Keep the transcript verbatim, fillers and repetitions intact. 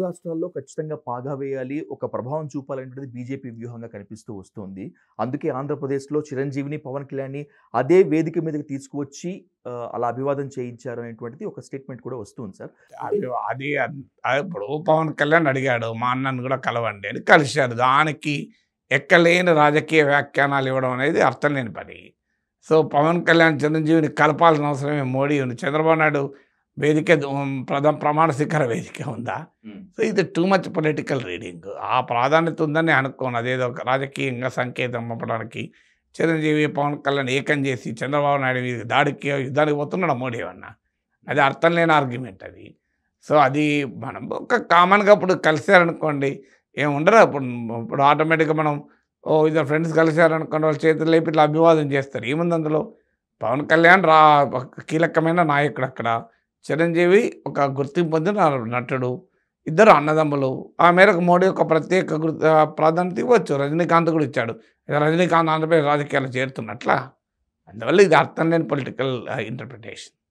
రాష్ట్రాల్లో ఖచ్చితంగా పాగా వేయాలి, ఒక ప్రభావం చూపాలనేటువంటిది బీజేపీ వ్యూహంగా కనిపిస్తూ వస్తోంది. అందుకే ఆంధ్రప్రదేశ్‌లో చిరంజీవిని, పవన్ కళ్యాణ్‌ని అదే వేదిక మీదకి తీసుకువచ్చి ఆహ్, అలా అభివాదం చేయించారు అనేటువంటిది ఒక స్టేట్‌మెంట్ కూడా వస్తుంది సార్. అంటే అది అది అద్ ఆహ్, ఇప్పుడు పవన్ కళ్యాణ్ అడిగాడు. మా అన్నని గూడా కలవండి అని కలిశారు. దానికి ఎక్కలేని రాజకీయ వ్యాఖ్యానాలు ఇవ్వడం అనేది అర్థం లేని పని. సో, పవన్ కళ్యాణ్, చిరంజీవిని కలపాల్సిన అవసరం ఏం మోడీ ఉంది. చంద్రబాబు నాయుడు వేదిక దు ప్రధ ప్రమాణ స్వీకార వేదిక ఉందా? హ్మ్. సో, ఇది టూ మచ్ పొలిటికల్ రీడింగ్. ఆ ప్రాధాన్యత ఉందని నేను అనుకోను. అదేదో ఒక రాజకీయంగా సంకేతం పంపడానికి చిరంజీవి, పవన్ కళ్యాణ్ ఏకం చేసి చంద్రబాబు నాయుడు మీద దాడికి, యుద్ధానికి పోతున్నాడా మోడీ ఏమన్నా? అది అర్థం లేని ఆర్గ్యుమెంట్ అది. సో, అది మనం ఒక కామన్‌గా ఇప్పుడు కలిసారనుకోండి, ఏం ఉండరు అప్పుడు ఇప్పుడు ఆటోమేటిక్‌గా మనం ఓహ్! ఇద్దరు ఫ్రెండ్స్ కలిసారనుకోండి, వాళ్ళ చేతులు లేపి ఇట్లా అభివాదం చేస్తారు. ఏముంది అందులో? పవన్ కళ్యాణ్ రా ఒక కీలకమైన నాయకుడు అక్కడ. చిరంజీవి ఒక గుర్తింపు పొందిన నటుడు. ఇద్దరు అన్నదమ్ములు. ఆ మేరకు మోడీ ఒక ప్రత్యేక గుర్ ఆహ్, ప్రాధాన్యత ఇవ్వచ్చు. రజనీకాంత్ కూడా ఇచ్చాడు. రజనీకాంత్ ఆంధ్రప్రదేశ్ రాజకీయాల్లో చేరుతున్నట్లా? అందువల్ల ఇది అర్థం లేని పొలిటికల్ ఆహ్, ఇంటర్ప్రిటేషన్.